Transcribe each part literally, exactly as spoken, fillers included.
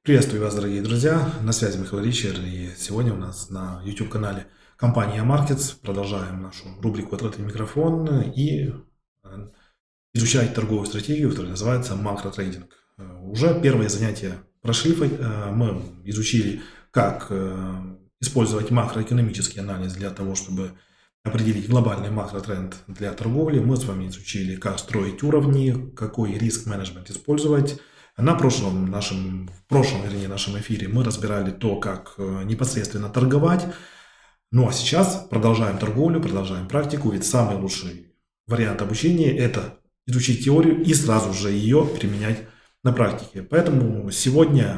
Приветствую вас, дорогие друзья, на связи Михаил Ричер, и сегодня у нас на YouTube-канале компании Markets продолжаем нашу рубрику «Открытый микрофон» и э, изучать торговую стратегию, которая называется макротрейдинг. Э, Уже первые занятия прошли, э, мы изучили, как э, использовать макроэкономический анализ для того, чтобы определить глобальный макротренд для торговли. Мы с вами изучили, как строить уровни, какой риск-менеджмент использовать. На прошлом нашем, в прошлом, вернее, нашем эфире мы разбирали то, как непосредственно торговать. Ну а сейчас продолжаем торговлю, продолжаем практику, ведь самый лучший вариант обучения – это изучить теорию и сразу же ее применять на практике. Поэтому сегодня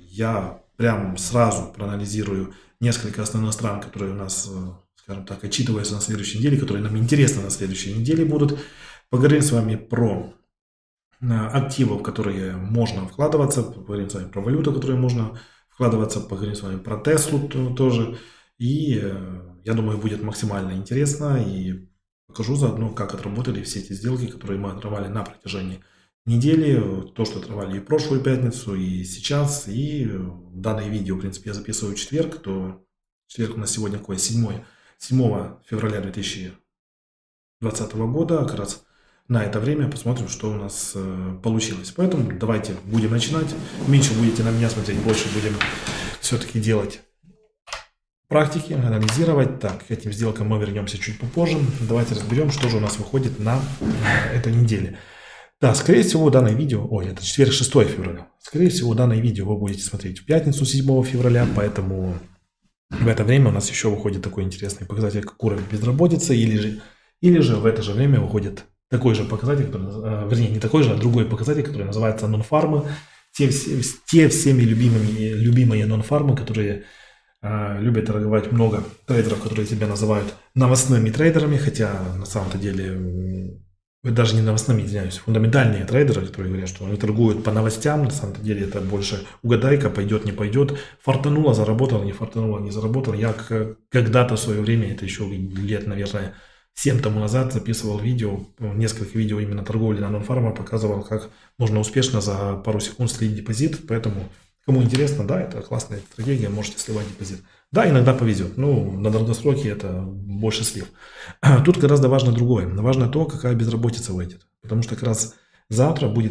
я прям сразу проанализирую несколько основных стран, которые у нас, скажем так, отчитываются на следующей неделе, которые нам интересны на следующей неделе будут. Поговорим с вами про активов, в которые можно вкладываться, поговорим с вами про валюту, в которые можно вкладываться, поговорим с вами про Теслу тоже. И я думаю, будет максимально интересно, и покажу заодно, как отработали все эти сделки, которые мы отрывали на протяжении недели, то, что отрывали и прошлую пятницу, и сейчас. И данное видео, в принципе, я записываю в четверг, то четверг у нас сегодня какой? седьмое февраля две тысячи двадцатого года, как раз на это время посмотрим, что у нас э, получилось. Поэтому давайте будем начинать. Меньше будете на меня смотреть, больше будем все-таки делать практики, анализировать. Так, к этим сделкам мы вернемся чуть попозже. Давайте разберем, что же у нас выходит на э, этой неделе. Да, скорее всего, данное видео, ой, это четверг, шестое февраля. Скорее всего, данное видео вы будете смотреть в пятницу, седьмого февраля, поэтому в это время у нас еще выходит такой интересный показатель, как уровень безработицы, или же, или же в это же время выходит такой же показатель, который, вернее, не такой же, а другой показатель, который называется нон-фармы. Те, те всеми любимыми, любимые нон-фармы, которые э, любят торговать много трейдеров, которые себя называют новостными трейдерами, хотя на самом-то деле, даже не новостными, извиняюсь, фундаментальные трейдеры, которые говорят, что они торгуют по новостям, на самом-то деле это больше угадайка, пойдет, не пойдет, фартануло, заработало, не фартануло, не заработало. Я когда-то в свое время, это еще лет, наверное, семь тому назад записывал видео, несколько видео именно торговли на нон-фарма, показывал, как можно успешно за пару секунд слить депозит. Поэтому, кому интересно, да, это классная стратегия, можете сливать депозит. Да, иногда повезет, но на долгосроке это больше слив. Тут гораздо важно другое. Важно то, какая безработица выйдет. Потому что как раз завтра будет,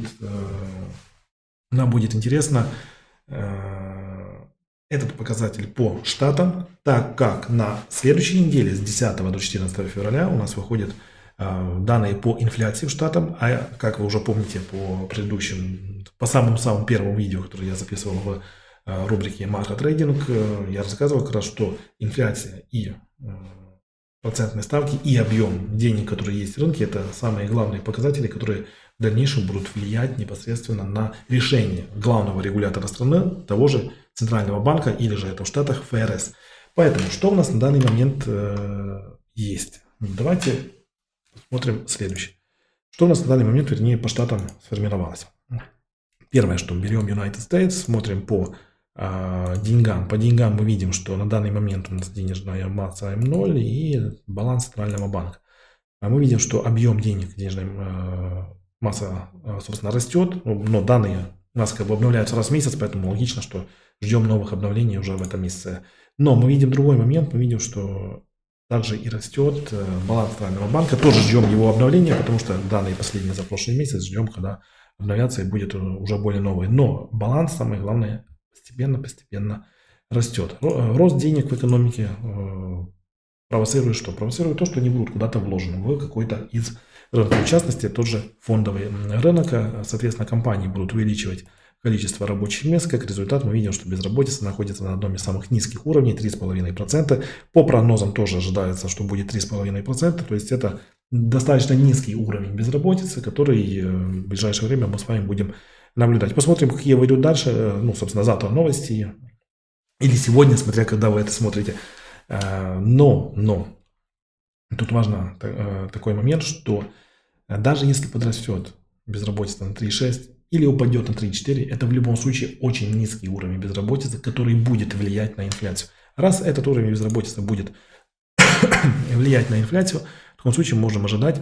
нам будет интересно этот показатель по штатам, так как на следующей неделе с десятого до четырнадцатого февраля у нас выходят э, данные по инфляции в штатам, а как вы уже помните по предыдущим, по самому-самому первому видео, которое я записывал в э, рубрике макротрейдинг, э, я рассказывал как раз, что инфляция и э, процентные ставки и объем денег, которые есть в рынке, это самые главные показатели, которые в дальнейшем будут влиять непосредственно на решение главного регулятора страны, того же Центрального банка, или же это в Штатах эф эр эс. Поэтому, что у нас на данный момент э, есть? Давайте посмотрим следующее. Что у нас на данный момент, вернее, по штатам сформировалось. Первое, что берем United States, смотрим по э, деньгам. По деньгам мы видим, что на данный момент у нас денежная масса эм ноль и баланс Центрального банка. А мы видим, что объем денег, денежная э, масса, э, собственно, растет, но данные у нас как бы обновляются раз в месяц, поэтому логично, что ждем новых обновлений уже в этом месяце. Но мы видим другой момент, мы видим, что также и растет баланс Центрального банка. Тоже ждем его обновления, потому что данные последние за прошлый месяц ждем, когда обновятся и будет уже более новый. Но баланс, самое главное, постепенно-постепенно растет. Рост денег в экономике провоцирует что? Провоцирует то, что они будут куда-то вложены в какой-то из рынков. В частности, тот же фондовый рынок. Соответственно, компании будут увеличивать количество рабочих мест. Как результат, мы видим, что безработица находится на одном из самых низких уровней, три целых пять десятых процента. По прогнозам тоже ожидается, что будет три целых пять десятых процента. То есть это достаточно низкий уровень безработицы, который в ближайшее время мы с вами будем наблюдать. Посмотрим, какие выйдут дальше. Ну, собственно, завтра новости. Или сегодня, смотря когда вы это смотрите. Но, но, тут важно такой момент, что даже если подрастет безработица на три целых шесть десятых или упадет на три целых четыре десятых, это в любом случае очень низкий уровень безработицы, который будет влиять на инфляцию. Раз этот уровень безработицы будет влиять на инфляцию, в таком случае можем ожидать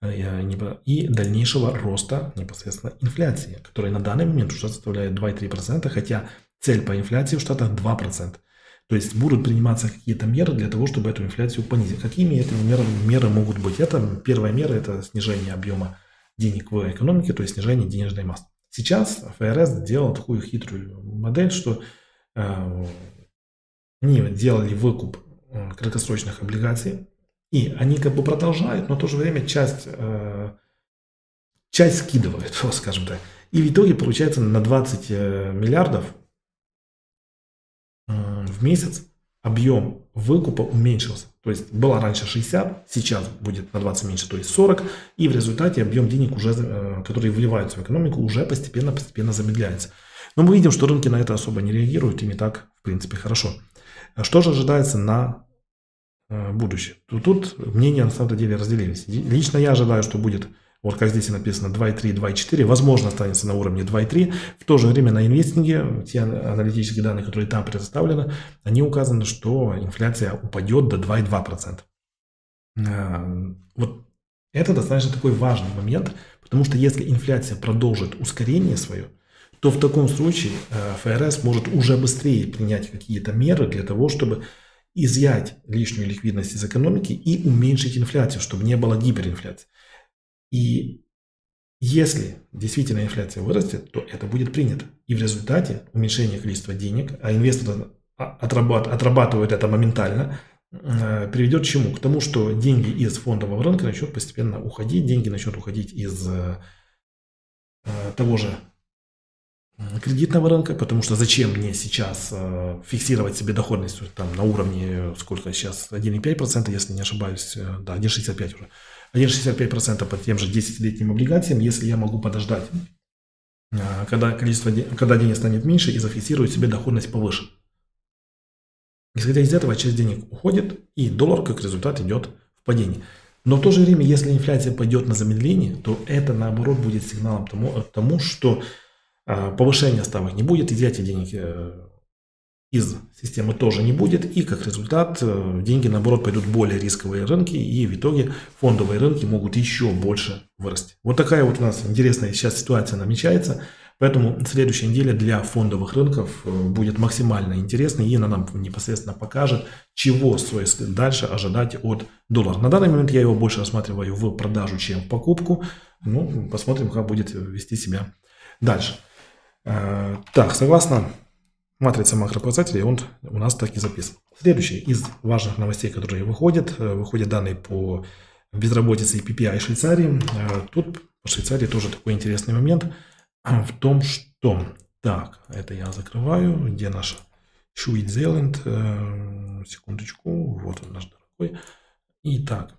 и дальнейшего роста непосредственно инфляции, которая на данный момент уже составляет два целых три десятых процента, хотя цель по инфляции в Штатах два процента. То есть будут приниматься какие-то меры для того, чтобы эту инфляцию понизить. Какими эти меры, меры могут быть? Это первая мера – это снижение объема денег в экономике, то есть снижение денежной массы. Сейчас эф эр эс делал такую хитрую модель, что э, они делали выкуп э, краткосрочных облигаций, и они как бы продолжают, но в то же время часть, э, часть скидывают, скажем так. И в итоге получается на двадцать миллиардов в месяц объем выкупа уменьшился. То есть было раньше шестьдесят, сейчас будет на двадцать меньше, то есть сорок. И в результате объем денег, уже, которые вливаются в экономику, уже постепенно-постепенно замедляется. Но мы видим, что рынки на это особо не реагируют, и не так, в принципе, хорошо. Что же ожидается на будущее? Тут мнения на самом деле разделились. Лично я ожидаю, что будет, вот как здесь написано, два и три, два и четыре, возможно, останется на уровне два и три. В то же время на инвестинге, те аналитические данные, которые там предоставлены, они указаны, что инфляция упадет до два и две десятых процента. Вот это достаточно такой важный момент, потому что если инфляция продолжит ускорение свое, то в таком случае эф эр эс может уже быстрее принять какие-то меры для того, чтобы изъять лишнюю ликвидность из экономики и уменьшить инфляцию, чтобы не было гиперинфляции. И если действительно инфляция вырастет, то это будет принято. И в результате уменьшение количества денег, а инвесторы отрабатывают это моментально, приведет к чему? К тому, что деньги из фондового рынка начнут постепенно уходить, деньги начнут уходить из того же кредитного рынка, потому что зачем мне сейчас фиксировать себе доходность там, на уровне, сколько сейчас, один и пять процента, если не ошибаюсь, да, один и шестьдесят пять уже. один и шестьдесят пять процента по тем же десятилетним облигациям, если я могу подождать, когда, количество, когда денег станет меньше, и зафиксировать себе доходность повыше. Исходя из этого, часть денег уходит, и доллар как результат идет в падение. Но в то же время, если инфляция пойдет на замедление, то это наоборот будет сигналом тому, тому что повышения ставок не будет, изъятия денег из системы тоже не будет, и как результат деньги наоборот пойдут в более рисковые рынки, и в итоге фондовые рынки могут еще больше вырасти. Вот такая вот у нас интересная сейчас ситуация намечается, поэтому следующая неделя для фондовых рынков будет максимально интересной, и она нам непосредственно покажет, чего стоит дальше ожидать от доллара. На данный момент я его больше рассматриваю в продажу, чем в покупку. Ну, посмотрим, как будет вести себя дальше. Так, согласно матрице макропоказателей, он у нас так и записан. Следующий из важных новостей, которые выходят, выходят данные по безработице и пи пи ай Швейцарии. Тут по Швейцарии тоже такой интересный момент в том, что... Так, это я закрываю. Где наша Швейцария? Секундочку. Вот он наш дорогой. Итак,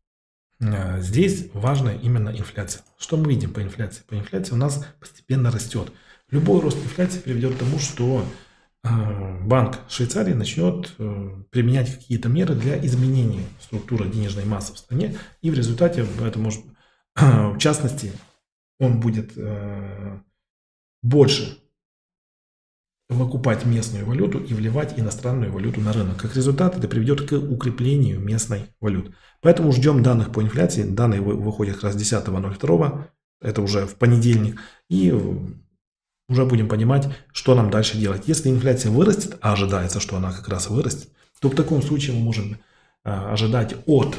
здесь важна именно инфляция. Что мы видим по инфляции? По инфляции у нас постепенно растет. Любой рост инфляции приведет к тому, что Банк Швейцарии начнет применять какие-то меры для изменения структуры денежной массы в стране. И в результате, это может, в частности, он будет больше выкупать местную валюту и вливать иностранную валюту на рынок. Как результат, это приведет к укреплению местной валюты. Поэтому ждем данных по инфляции. Данные выходят как раз десятого ноль второго. Это уже в понедельник. И уже будем понимать, что нам дальше делать. Если инфляция вырастет, а ожидается, что она как раз вырастет, то в таком случае мы можем ожидать от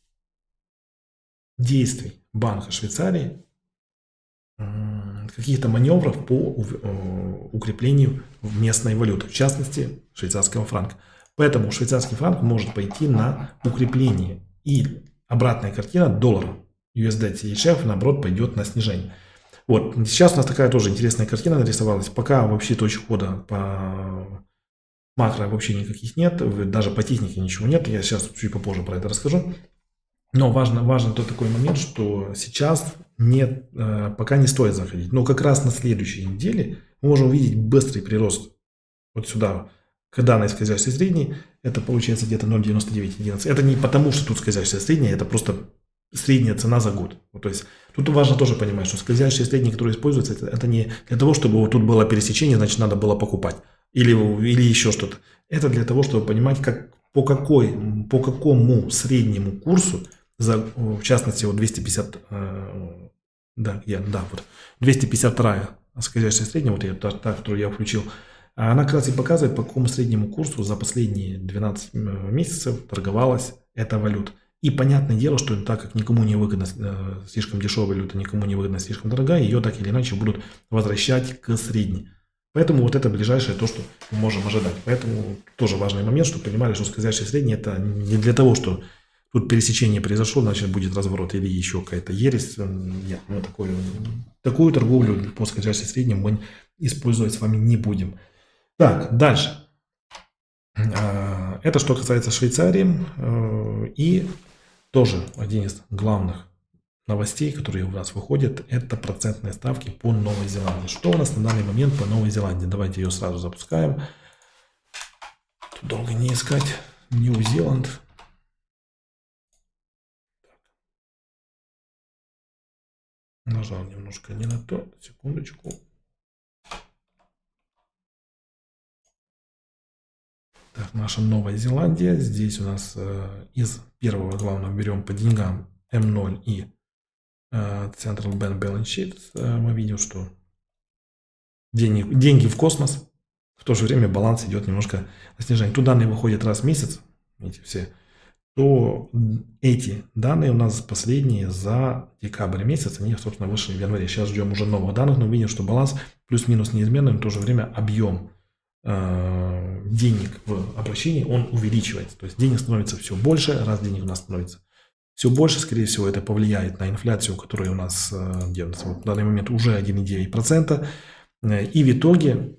действий Банка Швейцарии каких-то маневров по укреплению местной валюты, в частности швейцарского франка. Поэтому швейцарский франк может пойти на укрепление, и обратная картина доллара ю эс ди си эйч эф наоборот пойдет на снижение. Вот, сейчас у нас такая тоже интересная картина нарисовалась. Пока вообще точек входа по макро вообще никаких нет, даже по технике ничего нет. Я сейчас чуть попозже про это расскажу. Но важно, важно тот такой момент, что сейчас нет, пока не стоит заходить. Но как раз на следующей неделе мы можем увидеть быстрый прирост вот сюда к данной скользящей средней. Это получается где-то ноль девяносто девять одиннадцать. Это не потому, что тут скользящая средняя, это просто средняя цена за год. Вот, то есть тут важно тоже понимать, что скользящие средние, которые используются, это, это не для того, чтобы вот тут было пересечение, значит надо было покупать. Или, или еще что-то. Это для того, чтобы понимать, как, по, какой, по какому среднему курсу, за, в частности, вот двести пятьдесят, э, да, я, да, вот двести пятьдесят вторая скользящая средняя, вот я, та, та, которую я включил, Она как раз и показывает, по какому среднему курсу за последние двенадцать месяцев торговалась эта валюта. И понятное дело, что так как никому не выгодно слишком дешевая валюта, никому не выгодно слишком дорогая, ее так или иначе будут возвращать к средней. Поэтому вот это ближайшее то, что мы можем ожидать. Поэтому тоже важный момент, чтобы понимали, что скользящий средний это не для того, что тут пересечение произошло, значит будет разворот или еще какая-то ересь. Нет, мы такую, такую торговлю по скользящей средней мы использовать с вами не будем. Так, дальше. Это что касается Швейцарии. И тоже один из главных новостей, которые у нас выходят, это процентные ставки по Новой Зеландии. Что у нас на данный момент по Новой Зеландии? Давайте ее сразу запускаем. Тут долго не искать. Нью-Зеланд. Нажал немножко не на то. Секундочку. Так, наша Новая Зеландия. Здесь у нас э, из первого главного берем по деньгам эм ноль и э, Central Bank Balance Sheet. Э, мы видим, что денег, деньги в космос. В то же время баланс идет немножко на снижение. Тут данные выходят раз в месяц. Эти все. То эти данные у нас последние за декабрь месяц, они, собственно, вышли в январе. Сейчас ждем уже новых данных, но видим, что баланс плюс-минус неизменный, но в то же время объем э, денег в обращении, он увеличивается. То есть денег становится все больше, раз денег у нас становится все больше, скорее всего, это повлияет на инфляцию, которая у нас, э, где у нас вот, в данный момент уже один целых девять десятых процента. И в итоге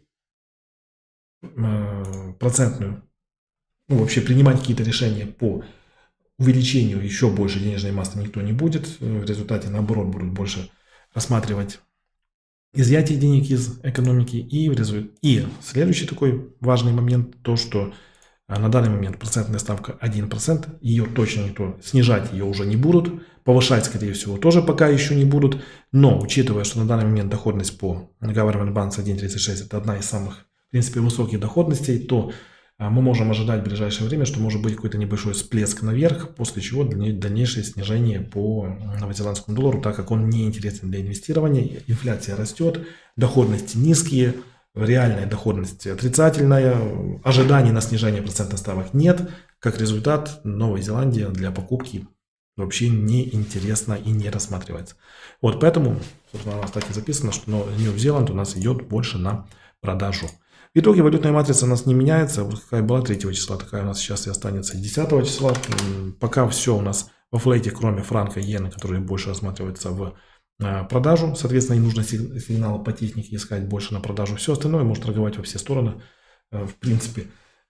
э, процентную, ну, вообще принимать какие-то решения по увеличению еще больше денежной массы никто не будет. В результате, наоборот, будут больше рассматривать изъятие денег из экономики. И, в результате... и следующий такой важный момент, то, что на данный момент процентная ставка один процент, ее точно никто, снижать ее уже не будут, повышать, скорее всего, тоже пока еще не будут. Но, учитывая, что на данный момент доходность по Government Bonds один целых тридцать шесть это одна из самых, в принципе, высоких доходностей, то мы можем ожидать в ближайшее время, что может быть какой-то небольшой всплеск наверх, после чего дальнейшее снижение по новозеландскому доллару, так как он не интересен для инвестирования, инфляция растет, доходности низкие, реальная доходность отрицательная, ожиданий на снижение процентных ставок нет, как результат Новая Зеландия для покупки вообще не интересна и не рассматривается. Вот поэтому, собственно, у нас так и записано, что Нью-Зеланд у нас идет больше на продажу. В итоге валютная матрица у нас не меняется. Вот какая была третьего числа, такая у нас сейчас и останется десятого числа. Пока все у нас во флейте, кроме франка и иены, которые больше рассматриваются в продажу. Соответственно, им нужно сигнал по технике искать больше на продажу. Все остальное может торговать во все стороны. В принципе,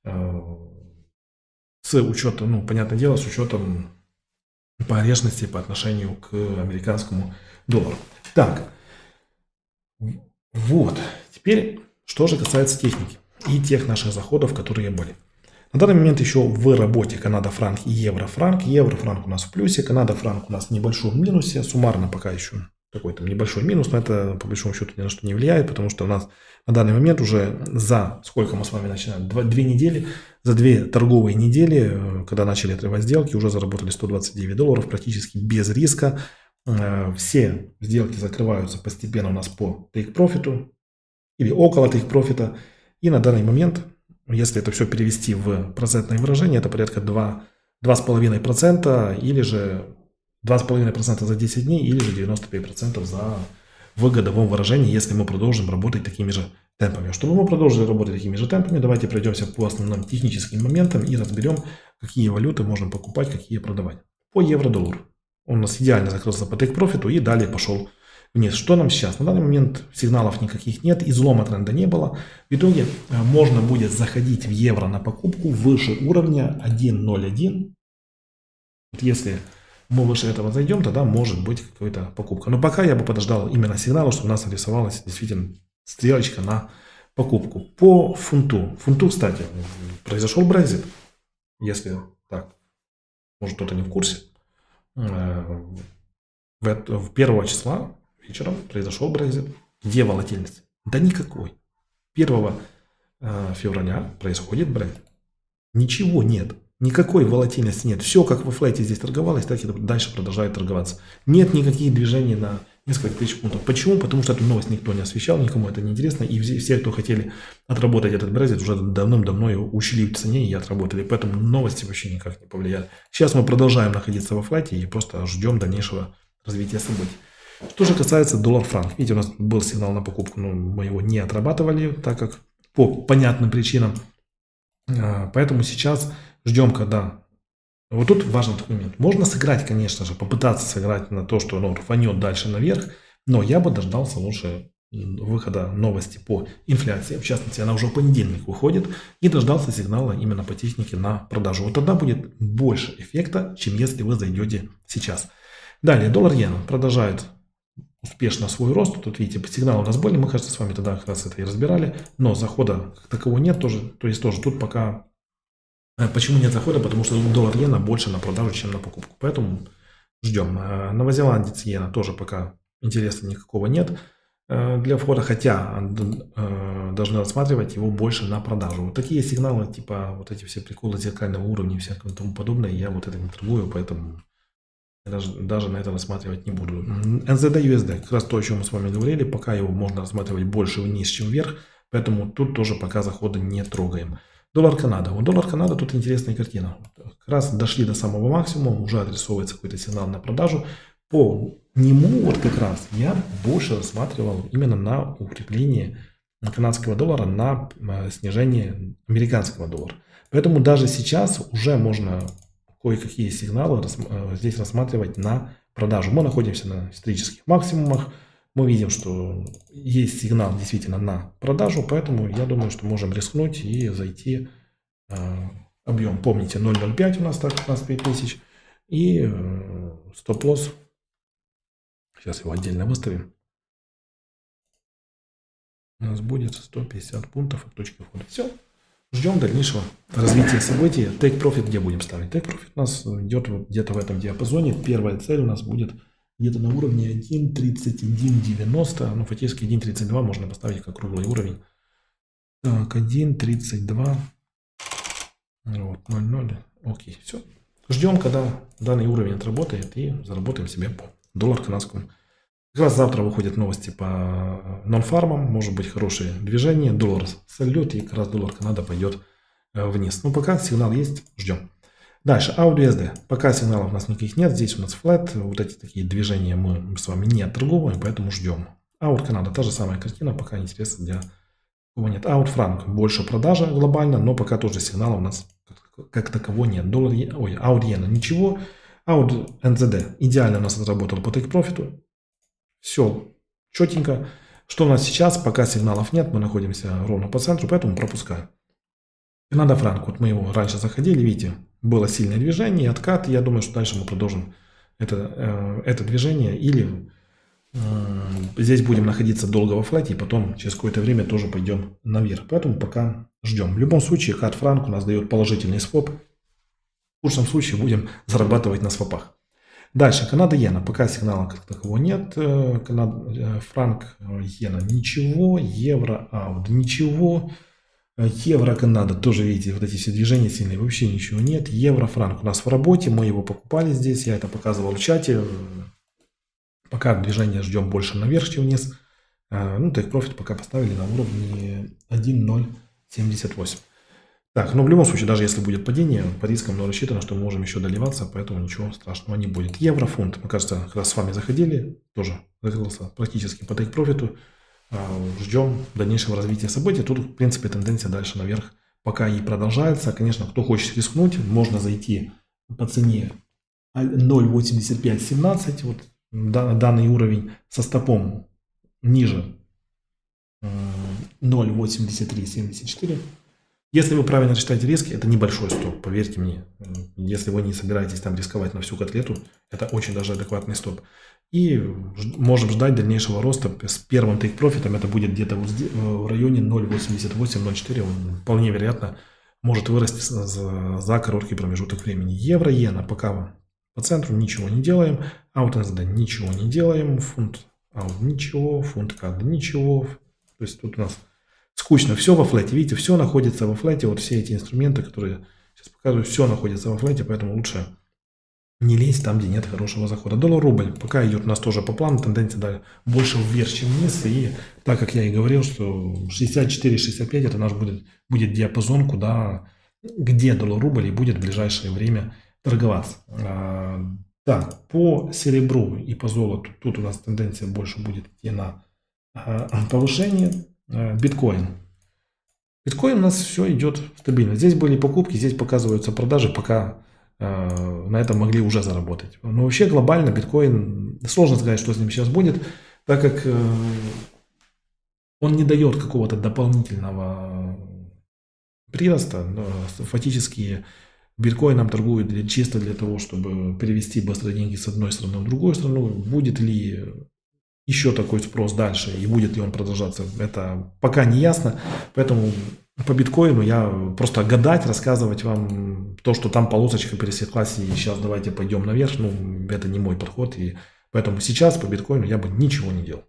с учетом, ну, понятное дело, с учетом погрешности по отношению к американскому доллару. Так, вот, теперь... Что же касается техники и тех наших заходов, которые были. На данный момент еще в работе Канада-франк и евро-франк. Евро-франк у нас в плюсе, Канада-франк у нас в небольшом минусе. Суммарно пока еще какой-то небольшой минус, но это по большому счету ни на что не влияет, потому что у нас на данный момент уже за, сколько мы с вами начинаем, два, две недели, за две торговые недели, когда начали отрывать сделки, уже заработали сто двадцать девять долларов практически без риска. Все сделки закрываются постепенно у нас по тейк-профиту. Или около их профита. И на данный момент, если это все перевести в процентное выражение, это порядка два целых пять десятых процента или же два целых пять десятых процента за десять дней, или же девяносто пять процентов за в годовом выражении, если мы продолжим работать такими же темпами. Чтобы мы продолжили работать такими же темпами, давайте пройдемся по основным техническим моментам и разберем, какие валюты можно покупать, какие продавать. По евро-доллару. Он у нас идеально закрылся по тейк-профиту и далее пошел вниз. Что нам сейчас? На данный момент сигналов никаких нет, излома тренда не было. В итоге можно будет заходить в евро на покупку выше уровня один ноль один. Вот если мы выше этого зайдем, тогда может быть какая-то покупка. Но пока я бы подождал именно сигнала, чтобы у нас нарисовалась действительно стрелочка на покупку. По фунту. Фунту, кстати, произошел Brexit. Если так, может кто-то не в курсе. В первого числа вечером произошел Brexit. Где волатильность? Да никакой. первого февраля происходит Brexit. Ничего нет. Никакой волатильности нет. Все, как во флете здесь торговалось, так и дальше продолжает торговаться. Нет никаких движений на Несколько тысяч пунктов. Почему? Потому что эту новость никто не освещал, никому это не интересно. И все, кто хотели отработать этот Brexit, уже давным-давно его ушли в цене и отработали. Поэтому новости вообще никак не повлияли. Сейчас мы продолжаем находиться во флате и просто ждем дальнейшего развития событий. Что же касается доллар-франк. Видите, у нас был сигнал на покупку, но мы его не отрабатывали, так как по понятным причинам. Поэтому сейчас ждем, когда... Вот тут важный такой момент. Можно сыграть, конечно же, попытаться сыграть на то, что оно рванет дальше наверх, но я бы дождался лучше выхода новости по инфляции. В частности, она уже в понедельник выходит, и дождался сигнала именно по технике на продажу. Вот тогда будет больше эффекта, чем если вы зайдете сейчас. Далее, доллар-иена продолжает успешно свой рост. Тут, видите, сигналы у нас были, мы, кажется, с вами тогда как раз это и разбирали, но захода как такового нет тоже. То есть тоже тут пока... Почему нет захода? Потому что доллар-иена больше на продажу, чем на покупку. Поэтому ждем. Новозеландец иена тоже пока интереса никакого нет для входа, хотя должны рассматривать его больше на продажу. Вот такие сигналы, типа вот эти все приколы зеркального уровня и всякое тому подобное, я вот это не торгую, поэтому даже, даже на это рассматривать не буду. эн зет ди ю эс ди, как раз то, о чем мы с вами говорили, пока его можно рассматривать больше вниз, чем вверх, поэтому тут тоже пока захода не трогаем. Доллар Канада. Вот доллар Канада, тут интересная картина. Как раз дошли до самого максимума, уже адресовывается какой-то сигнал на продажу. По нему вот как раз я больше рассматривал именно на укрепление канадского доллара, на снижение американского доллара. Поэтому даже сейчас уже можно кое-какие сигналы здесь рассматривать на продажу. Мы находимся на исторических максимумах. Мы видим, что есть сигнал действительно на продажу, поэтому я думаю, что можем рискнуть и зайти. Э, объем, помните, ноль целых ноль пять у нас, так, пятнадцать тысяч. И э, стоп-лосс. Сейчас его отдельно выставим. У нас будет сто пятьдесят пунктов от точки входа. Все. Ждем дальнейшего развития событий. Take Profit где будем ставить? Take Profit у нас идет где-то в этом диапазоне. Первая цель у нас будет... где-то на уровне один тридцать один девяносто, ну фактически один тридцать два можно поставить как круглый уровень. Так, один тридцать два, вот, ноль ноль, окей, все. Ждем, когда данный уровень отработает и заработаем себе по доллар канадскому. Как раз завтра выходят новости по нон-фармам, может быть хорошее движение, доллар сольет и как раз доллар Канада пойдет вниз. Но пока сигнал есть, ждем. Дальше, эй ю ди ю эс ди. Пока сигналов у нас никаких нет. Здесь у нас флэт. Вот эти такие движения мы с вами не отторговываем, поэтому ждем. Аут Канада, та же самая картина, пока интереса для кого нет. Аут Франк, больше продажа глобально, но пока тоже сигнала у нас как, как такового нет. Доллар, ой, аут иена ничего. Аут эн зет ди идеально у нас отработал по take profit. Все четенько. Что у нас сейчас? Пока сигналов нет, мы находимся ровно по центру, поэтому пропускаем. Канада Франк, вот мы его раньше заходили, видите, было сильное движение, откат. Я думаю, что дальше мы продолжим это, э, это движение. Или э, здесь будем находиться долго во флете, и потом через какое-то время тоже пойдем наверх. Поэтому пока ждем. В любом случае, кат Франк у нас дает положительный своп. В худшем случае будем зарабатывать на свопах. Дальше, Канада Иена. Пока сигнала как такового нет. Канада, Франк Иена ничего. Евро Ауд ничего. Евро Канада тоже, видите, вот эти все движения сильные, вообще ничего нет. Евро Франк у нас в работе, мы его покупали здесь, я это показывал в чате. Пока движение ждем больше наверх, чем вниз. Ну, take profit пока поставили на уровне один ноль семьдесят восемь. Так, но в любом случае, даже если будет падение, по рискам но рассчитано, что мы можем еще доливаться, поэтому ничего страшного не будет. Евро, фунт, мы, кажется, как раз с вами заходили, тоже закрылся практически по take profit. Ждем дальнейшего развития событий. Тут, в принципе, тенденция дальше наверх пока и продолжается. Конечно, кто хочет рискнуть, можно зайти по цене ноль восемьдесят пять семнадцать, вот данный уровень со стопом ниже ноль восемьдесят три семьдесят четыре. Если вы правильно рассчитаете риски, это небольшой стоп, поверьте мне. Если вы не собираетесь там рисковать на всю котлету, это очень даже адекватный стоп. И можем ждать дальнейшего роста. С первым take profit это будет где-то в районе ноль восемьдесят восемь ноль четыре. Он вполне вероятно может вырасти за, за короткий промежуток времени. Евро, иена пока по центру ничего не делаем. Аут эн зет ди ничего не делаем. Фунт аут ничего. Фунт кад ничего. То есть тут у нас скучно. Все во флете. Видите, все находится во флете. Вот все эти инструменты, которые сейчас показываю, все находится во флете. Поэтому лучше не лезть там, где нет хорошего захода. Доллар-рубль пока идет у нас тоже по плану, тенденция да, больше вверх, чем вниз. И так как я и говорил, что шестьдесят четыре шестьдесят пять это наш будет, будет диапазон, куда, где доллар-рубль и будет в ближайшее время торговаться. А, так, по серебру и по золоту тут у нас тенденция больше будет идти на а, повышение. А, биткоин. Биткоин у нас все идет стабильно. Здесь были покупки, здесь показываются продажи, пока э, на этом могли уже заработать. Но вообще глобально биткоин, сложно сказать, что с ним сейчас будет, так как э, он не дает какого-то дополнительного прироста. Фактически биткоином торгуют для, чисто для того, чтобы перевести быстро деньги с одной страны в другую страну. Будет ли еще такой спрос дальше и будет ли он продолжаться, это пока не ясно. Поэтому по биткоину я просто гадать, рассказывать вам то, что там полосочка пересеклась и сейчас давайте пойдем наверх, ну это не мой подход. И поэтому сейчас по биткоину я бы ничего не делал.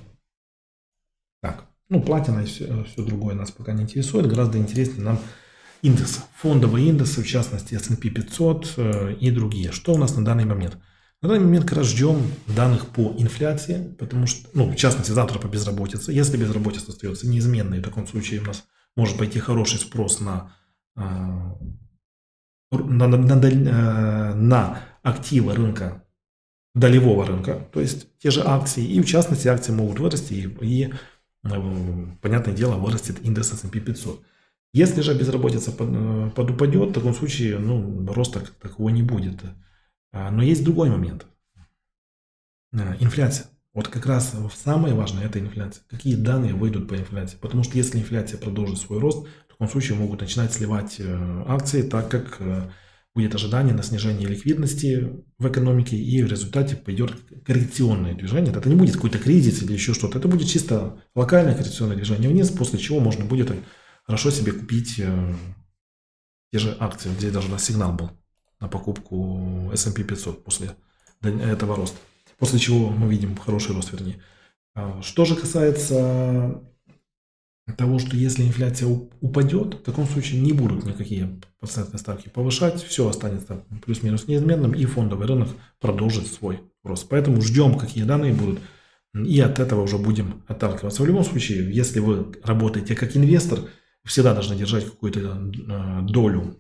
Так, ну платина и все, все другое нас пока не интересует. Гораздо интереснее нам индексы, фондовые индексы, в частности эс энд пи пятьсот и другие. Что у нас на данный момент? На данный момент как раз ждем данных по инфляции, потому что, ну, в частности, завтра по безработице. Если безработица остается неизменной, в таком случае у нас может пойти хороший спрос на, на, на, на, на активы рынка, долевого рынка, то есть те же акции. И в частности, акции могут вырасти, и, и понятное дело, вырастет индекс эс энд пи пятьсот. Если же безработица под, подупадет, в таком случае ну, роста такого не будет. Но есть другой момент. Инфляция. Вот как раз самое важное это инфляция. Какие данные выйдут по инфляции? Потому что если инфляция продолжит свой рост, в таком случае могут начинать сливать акции, так как будет ожидание на снижение ликвидности в экономике и в результате пойдет коррекционное движение. Это не будет какой-то кризис или еще что-то. Это будет чисто локальное коррекционное движение вниз, после чего можно будет хорошо себе купить те же акции. Здесь даже у нас сигнал был на покупку эс энд пи пятьсот после этого роста. После чего мы видим хороший рост, вернее. Что же касается того, что если инфляция упадет, в таком случае не будут никакие процентные ставки повышать, все останется плюс-минус неизменным, и фондовый рынок продолжит свой рост. Поэтому ждем, какие данные будут, и от этого уже будем отталкиваться. В любом случае, если вы работаете как инвестор, всегда должны держать какую-то долю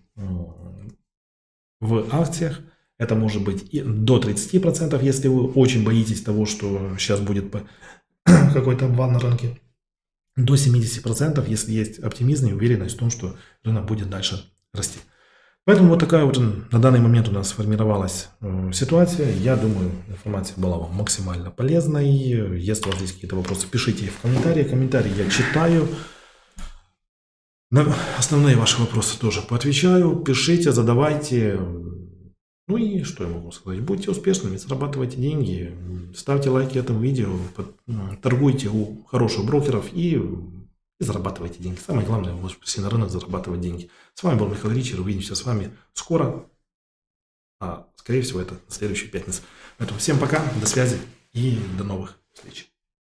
в акциях. Это может быть и до тридцати процентов, если вы очень боитесь того, что сейчас будет какой-то обвал на рынке. До семидесяти процентов, если есть оптимизм и уверенность в том, что рынок будет дальше расти. Поэтому вот такая вот на данный момент у нас сформировалась ситуация. Я думаю, информация была вам максимально полезной. Если у вас есть какие-то вопросы, пишите их в комментарии. Комментарии я читаю. На основные ваши вопросы тоже поотвечаю. Пишите, задавайте. Ну и что я могу сказать? Будьте успешными, зарабатывайте деньги, ставьте лайки этому видео, торгуйте у хороших брокеров и, и зарабатывайте деньги. Самое главное, вы пришли на рынок зарабатывать деньги. С вами был Михаил Ричер. Увидимся с вами скоро, а скорее всего это в следующую пятницу. Поэтому всем пока, до связи и до новых встреч.